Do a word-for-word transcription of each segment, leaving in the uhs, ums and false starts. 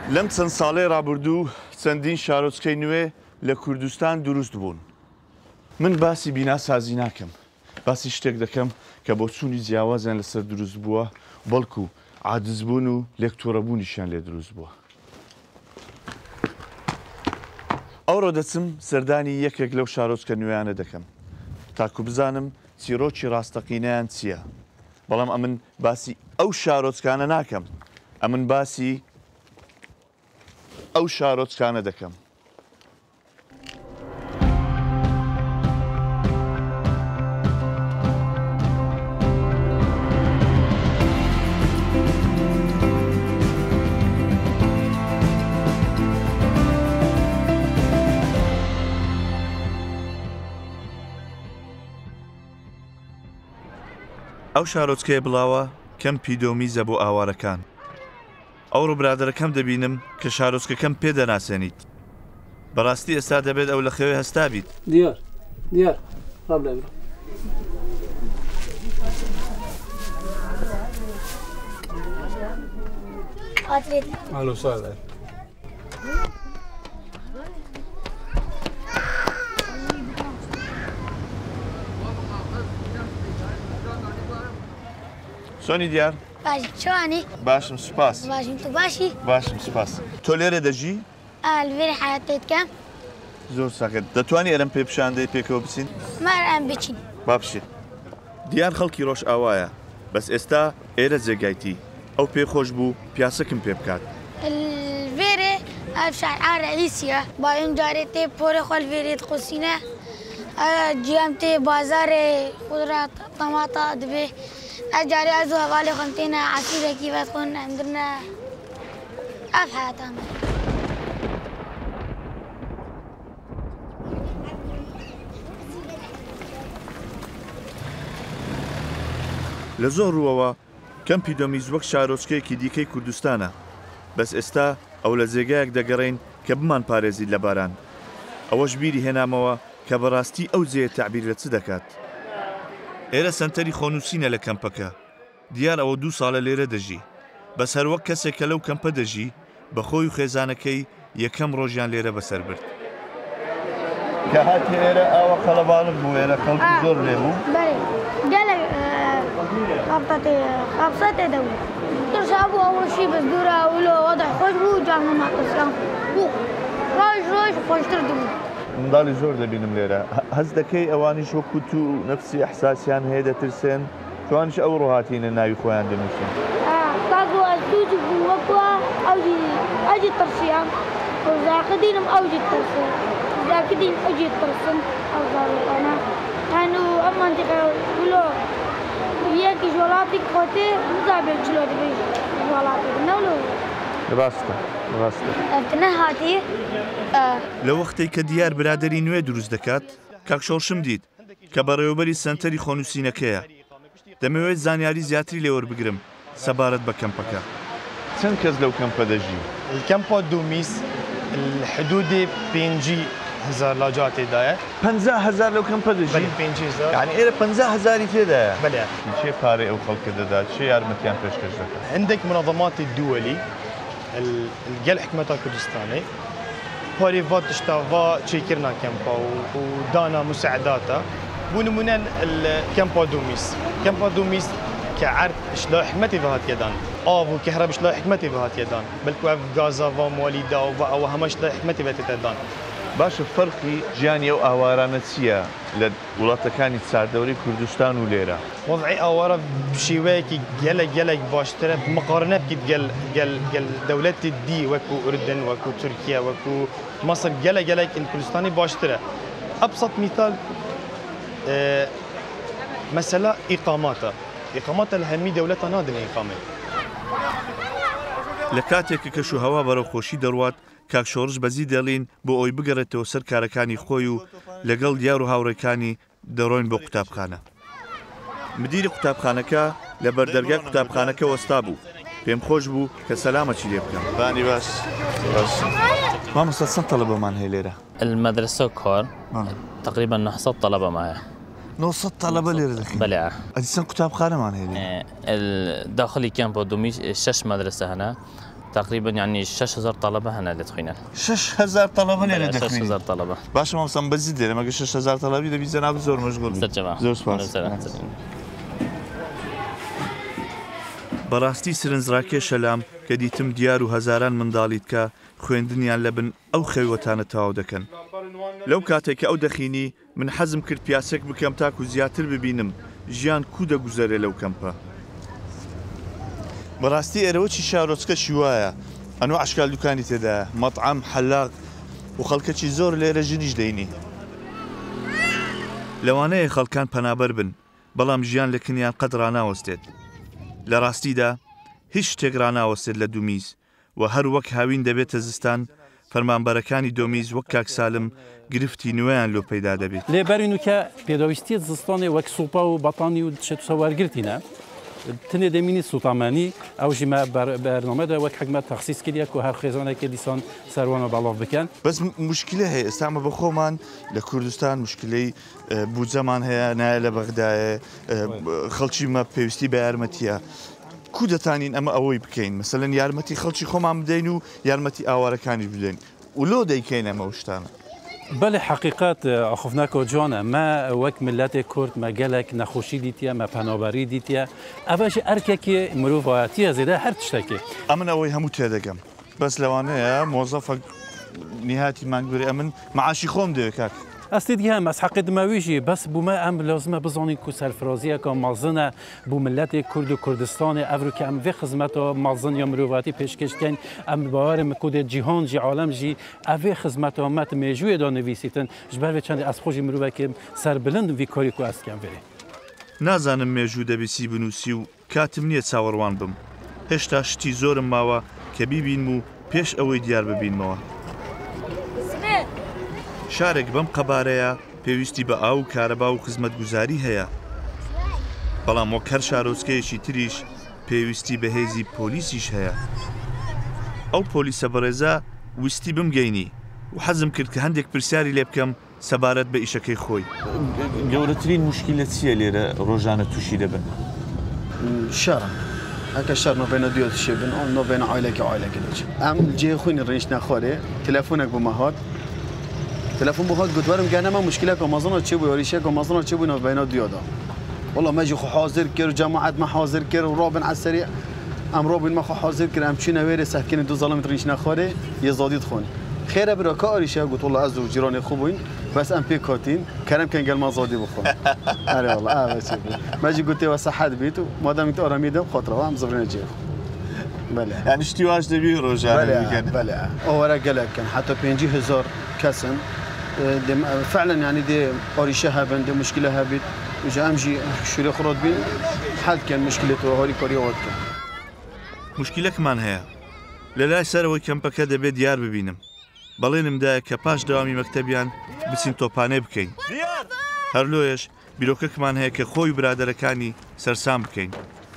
لەم چەند ساڵەی ڕابردوو چەندین شارۆچکەی نوێ لە کوردستان دروست بوون. من باسی بیناسازی ناکەم. باسی شتێک دەکەم کە بۆ چوونی جیاوازیان لەسەر دروست بووە، بەڵکو عاجزبوون و لێکتۆرەبوونیشیان لێ دروست بووە. ئەوڕۆ دەچم سەردانی یەکێک لەو شارۆچکە نوێیانە دەکەم تاکو بزانم چیرۆکی ڕاستەقینەیان چییە. بەڵام ئەمن باسی ئەو شارۆچکانە ناکەم، ئەمن باسی ئەو شارۆچکانە دەکەم. ئەو شارۆچکەیە بڵاوە کەمپی دۆمیزە بۆ ئاوارەکان. ئەو ڕووبرادەرەکەم دەبینم کە شارۆچکەکەم پێدەناسێنیت. بەڕاستی ئێستا دەبێت ئەو لە خەوێ هەستا بیت. دیار دیار ڕابلێ ئەلو ساڵێ چۆنی دیار؟ باش چۆنی؟ باشم سوپاس. باشم تو باشی؟ باشم سوپاس. تۆ لێرە دەژی؟ لەوێرە حیاتێت کەم. زۆر ساکەت. دەتوانی ئەرەم پێ پیشاندەی پێکەوە بچین؟ مار ئەم بچین. با بشین. دیار خەڵکی ڕۆژ ئاوایە. بەس ئێستا ئێرە جێگایتی. ئەو پێ خۆش بوو پیاسەکم پێ بکات. الفێرێ ئەو شارعا رئیسیە. با ئەم جارێ تێ پۆرە خۆ الفێرێت قوسینە. جیام تێ بازارێ خودرات تەماتە دەبێ. ئەجارێ ئەزوو هەواڵێ خۆم تێنە عەسیرێکی بەد خۆن ئەمدرنە ئەف حیاتامە. لە زۆر ڕووەوە کەمپی دۆمیز وەک شارۆچکەیەکی دیکەی کوردستانە. بەس ئێستا ئەو لە جێگایەک دەگەڕین کە بمان پارێزیت لە باران. ئەوەش بیری هێنامەوە کە بەڕاستی ئەو جێ تعبیر لە چ دەکات. ئێرە سەنتەری خۆنووسینە لە کەمپەکە. دیار ئەوە دوو ساڵە لێرە دەژی. بەس هەر وەک کەسێک کە لەو کەمپە دەژی بە خۆی و خێزانەکەی یەکەم ڕۆژیان لێرە بەسەر برد. کە هاتی ئێرە ئاوە قەڵەباڵغ بوو، ئێرە خەڵکی زۆر لێ بوو. گەلێک قاپسە تێدە بوو. ترسا بوو ئەوەشی بەس دوورە ولۆ وەدای خۆش بوو جام نەماکەسیان بوو. ڕۆژ ڕۆژ خۆشتر دەبوو. منداڵی زۆر دەبینم لێرە. هەست دەکەی ئەوانیش وەکو تو نەفسی ئەحساسیان هەیە دەترسێن، توانش ئەو ڕۆهاتینە ناوی خۆیان دەنووسن. تاکو ئەسووج بوو وەکووە ئەوجی ترسیان زاکدینم ئەوجی ترسن زاکدین ئەوجی ترسن ئەو زاڵەکانە هەنوو ئەم مەنتیقە ولۆ یەکی وڵاتی خۆتێ مزابێت جلۆ دەبێت وڵاتی نەولۆ. ڕاستە ڕاستە. ئەتنە هاتی لە وەختەی کە دیار برادەری نوێ دروست دەکات کاک شۆڕشم دیت کە بەڕێوەبەری سەنتەری خۆنووسینەکەیە. دەمەوێت زانیاری زیاتری لێوەربگرم سەبارەت بە کەمپەکە. چەند کەس لەو کەمپە دەژی؟ الكامبا دومیز الحدودی پێنجی هزار لاجات تێدایە. پەنجا هەزار لەو کەمپە دەژی؟ پێنجی هەزار. یعنی ئێرە پەنجا هەزاری تێدایە؟ بەڵێ. چێ پارەی ئەو خەڵکە دەدات؟ چێ یارمەتیان پێشکەش دەکات؟ عندك منظمات الدولي الجل حكمة كردستاني باريفات تشتغل تشيكرنا كامبا ودانا مساعداتا بونمونا الكامبا دوميس كامبا دوميس كعرض شلا حكمتي بهات يدان آب وكهرباء شلا حكمتي بهات يدان بلكو غازا ومواليدا و همش شلا حكمتي بهات يدان. باشە فەرقی ژیانی ئەو ئاوارانە چییە لە وڵاتەکانی چاردەوری کوردستان و لێرە؟ وضعی ئاوارە بشێوەیەکی گەلێک گەلێک باشترە مقارنە بکەیت گەل دەوڵەتی دی وەکو ئوردن وەکو تورکیا وەکو مەسر گەلە گەلێک کوردستانی باشترە. ئەبسەط میثال مەسەلە ئیقاماتە ئیقاماتە لە هەرمی دەوڵەتە نادن ئیقامە. لە کاتێکە کەش و هەوا بەرەو خۆشی دەڕوات کاک شۆڕش بەزی دەڵین بۆ ئەوی بگەڕێتەوە سەر کارەکانی خۆی و لەگەڵ دیار و هاوڕێکانی دەڕۆین بۆ قوتابخانە. مدیری قوتابخانەکە لە بەردەرگای قوتابخانەکە وەستا بوو. پێم خۆش بوو کە سەلامەچی لێ بکەم. بانی باش. باش. مامۆستا چەند تەڵەبەمان هەیە لێرە؟ المدرسة كور تقريبا نحصد طلبة معي. نوصد طلبة لێرە دەخین؟ بەڵێ. ئەدی چەند قوتابخانەمان هەیە؟ الداخلي كامبو دومیز شش مدرسة هنا تقريبا يعني شش هزار طلبة هنا اللي تخينا شش هزار طلبة هنا شش هزار طلبة باش ما مصمم بزيد لما قلت شش هزار طلبة دبي زناب زور مشغول زر جماعة زور سپاس بەڕاستی سرنجڕاکێشە لام کە دیتم دیار و هەزاران منداڵیت کە خوێندنیان لە بن ئەو خەویوەتانە تەواو دەکەن لەو کاتێک کە ئەو دەخینی من حەزم کرد پیاسێک بکەم تاکو زیاتر ببینم ژیان کو دەگوزەرێ لەو کەمپە بەڕاستی ئێرەوەچی شارۆچکەشی وایە ئەنو عشکال دوکانی تێدایە مەطعەم حەلاق و خەڵکەکی زۆر لێرە ژنیش دەینی لەوانەیە خەڵکان پەنابەر بن بەڵام ژیان لە کنیان قەت ڕاناوەستێت لە ڕاستیدا هیچ شتێک ڕاناوەستێت لە دومیز و هەر وەک هاوین دەبێتە زستان فەرمانبەرەکانی دۆمیز وەک کاک سالم گرفتی نوێیان لۆ پەیدا دەبێت لێبەرین و کە پێداویستیت زستانی وەک سوپا و بەتانی و شێت سەوارگرتینە تنێ دەمینی سوتامانی ئەو ژیمە بەرنامەدا وەک حکومەت تەخسیس کردیە و هەر خێزانێکی دیسان سەروانە بەڵاو بکەن بەس مشکلە هەیە ئێستامە بە خۆمان لە کوردستان مشکلەی بودجەمان هەیە نایە لە بەغدایە خەڵکی مە پێویستی بە یارمەتیە کو دەتانین ئەمە ئەوەی بکەین مەسەلەن یارمەتی خەڵکی خۆمان بدەین و یارمەتی ئاوارەکانیش بدەین و لۆ دەیکەین ئەمە شتانە بەڵێ حقیقت ئەخۆفناکۆ جوانە ما وەک ملەتێک کورد مە گەلێک نەخۆشی دیتە مە پەناوبەری دیتە ئەڤەژی ئەرکێکی مرۆڤایەتیە زێدە هەر تشتێکی ئەمن ئەوەی هەموو تێدەگەم بەس لەوانەیە مۆزەفە نهاتی مانگوێ ئەمن معاشی خۆم دەوێت کاک ئەستی دیە مەس حەقی دماویژی بەس بوومە ئەم لازمە بزانین کو سەرفرازیەکە مازنە بوو ملەتی کورد و کوردستانی ئەڤروکە ئەم vê خزمەتەوە مازن یا مرۆڤاتی پێشکەشکەین ئەم باوەرم کودێ جیهانجی عالەمژی ئەvê خزمەتەوە مەت مێژوویەدا نویسیتن ji ber vê çandê ez xۆشی مرۆڤێکی سەربلند vî karî ku ez dikem verê نازانم مێژوو دەبیسی بنووسی و کاتم نییە چاوەڕوان بم هێشتا شتی زۆرم ماوە کە بیبینم و پێش ئەوەی دیار ببینمەوە شارێک بەم قەبارەیە پێویستی بە ئاو و کارەبا و خزمەت گوزاری هەیە بەڵام وەک هەر شارۆچکەیەکی تریش پێویستی بە هێزی پۆلیسیش هەیە ئەو پۆلیسە بەڕێزە ویستی بمگەینی و حەزم کرد کە هەندێک پرسیاری لێ بکەم سەبارەت بە ئیشەکەی خۆی گەورەترین مشکلە چییە لێرە ڕۆژانە تووشی دەبن شارە هەکە شار نۆبێنە دوێ شێ بن ئەو نۆبێنە عیلێکی عیلێکی دەچ ئەم جێ خۆینی ڕێنج نەخۆرێ تەلەفۆنێک بۆمە هات تلفون بخواد گوتوارم گنه ما مشکل که مازن چه بود وریشه که مازن چه بود نبینا دیادا والله ما جی خو حاضر کرد جماعت ما حاضر کرد و رابن عسری ام رابن ما خو حاضر کرد ام چی نویره سکین دو ظالم ترینش نخوره یه زادید خون خیره برا که آریشه گوت والله از و جیران خوبین بس ام پی کاتین کردم که گل ما زادی بخون آره والله آه چه بود ما جی گوته و صحت بیت و مادام تو آرامیدم خاطر و هم زبرن جیخ بله يعني اشتواش دبي رجال بله بله اورا قالك كان حتى بينجي هزار كسن فعلا يعني دي قريشه هبن دي مشكله هبت وجا امجي شوري خرط بين حل كان مشكلته هوري كوريوات كان مشكله كمان هي لا سەرەوەی کەمپەکە دەبێت دیار ببینم بەڵێنم دایە کە پاش داوامی مەکتەبیان بچین تۆپانێ بکەین هەر لۆیەش بیرۆکەکمان هەیە کە خۆی برادەرەکانی سەرسام بکەین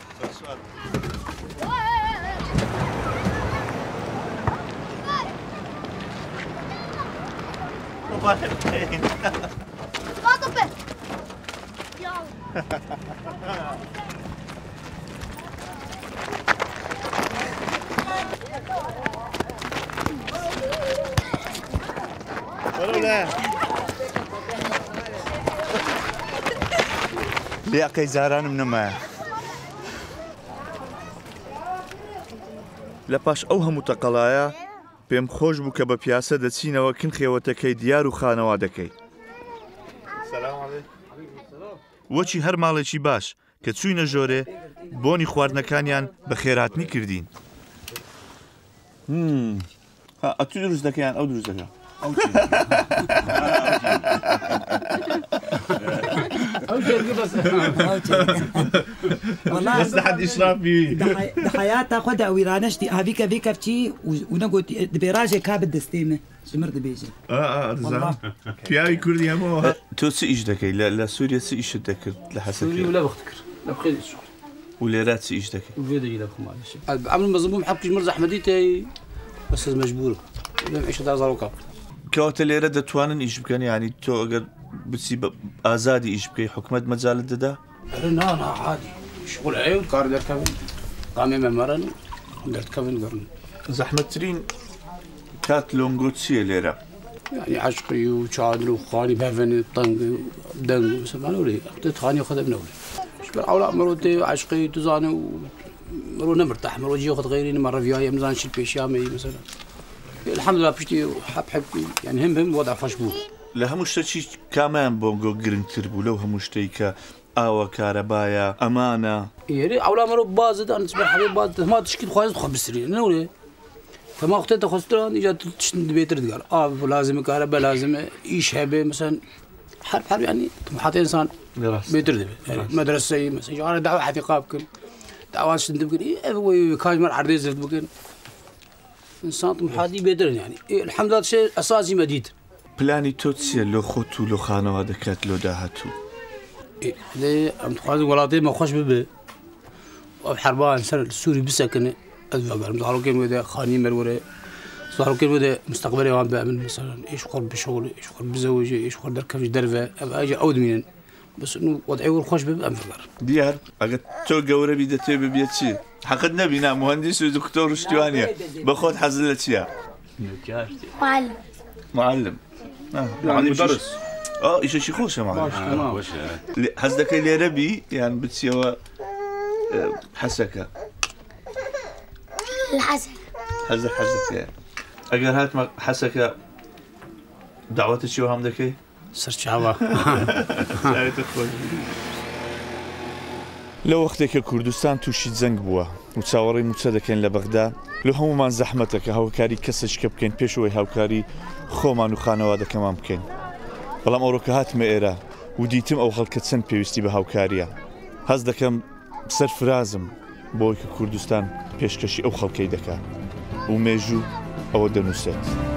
لێقەی زارانم نەمایە لە پاش ئەو هەموو تەقەڵایە پێم خۆش بوو کە بە پیاسە دەچینەوە کن خێوەتەکەی دیار و خانەوا دەکەی وەچی هەر ماڵێکی باش کە چووینە ژۆرێ بۆنی خواردنەکانیان بە خێراتنی کردین ئەتو دروست دەکەیان ئەو دروست دەکە والله بس حد إشراف بيه حياتها خدها ويرانشتي هذيك ذيك بشي ونقول براجة كابد دستيمة شمرت بيجي اه اه زين بياوي كردي همو تو سي ايش دكي لا لا سوريا سي ايش دكر لحسب سوريا ولا بختكر لا بخير الشغل وليرات سي ايش دكي وفيدا لا بخمال الشيء عمل مزبوط حبكي مرزح احمديتي بس مجبور لم عيش هذا زاروكا كوت ليرة دتوانن ايش بكن يعني تو اگر بتسي ازادي ايش بكي حكومه مجال ددا لا لا عادي شغل عيون كار درت كابن قامي ممرن درت كابن قرن زەحمەتترین کات لۆنگۆ چییە لێرە؟ يعني عشقي وشادر وخالي بهفن طنق دنق مسلمان ولي تخاني وخذ ابن ولي شبر اولا مروتي عشقي تزاني مرو نمرتاح مرو جي وخذ غيري مره فياي مزان شي بيشامي مثلا الحمد لله بشتي حب حب يعني هم هم وضع خشبو لە هەموو شتێکی کامیان بۆنگۆ گرنگتر بوو لەو هەموو شتێک کە ئاوە کارەبایە ئەمانە يعني اولا مرو بازد انا تسمع حبيب باز ما تشكي خواز تخبز بسري نولي فما اختي تخسران اجت تشتند بيتر تقال اه لازم كهرباء لازم ايش هبه مثلا حرب حرب يعني طموحات انسان بيتر دبي يعني مدرسه مثلا انا دعوه حقيقه بكل دعوات شند بكل اي كاج مر عرض زفت بكل انسان طموحاتي بيتر يعني الحمد لله شيء اساسي مديد پلانی تۆ چییە لۆ خۆت و لۆ خانەوە دەکات لۆ داهاتوو ليه ام تخاز ولاطي ما خوش ببه وبحربان سنه السوري بسكن أذكر ظهروا كلمة ده خاني مرورة ظهروا كلمة ده مستقبلي وعم بعمل مثلا إيش قرب بشغلي إيش قرب بزوجي إيش قرب دركب في درفة أبغى أجي أعود منين بس إنه وضعي والخوش ببقى مفكر دیار ئەگەر تۆ گەورە بی دەتێ ببێت چی حەقت نەبینا مهندس و دکتۆر شتوانە بەخۆت حەزت لە چییە؟ معلم معلم مدرس اه ئیشەشی خۆشە معلم حەز دەکەی لێرە بی یان بچیەوە حەسەکە الحسن حەزە حەزەکە ئەگەر هاتمە حەسەکە داوەتە چیوە هەم دەکەی؟ سەرچاوە لە وەختێکە کوردستان تووشی جەنگ بووە و چاوەڕێی موچە دەکەین لە بەغدا لە هەمومان زەحمەتەکە هاوکاری کەسێککە بکەین پێشەوەی هاوکاری خۆمان و خانەوادەکەمان بکەین بەڵام ئەوڕۆکە هاتمە ئێرە و دیتم ئەو خەڵکە چەند پێویستی بە هاوکاریە هەز دەکەم سەرفرازم بۆی کە کوردستان پێشکەشی ئەو خەڵکەی دەکات و مێژوو ئەوە دەنووسێت.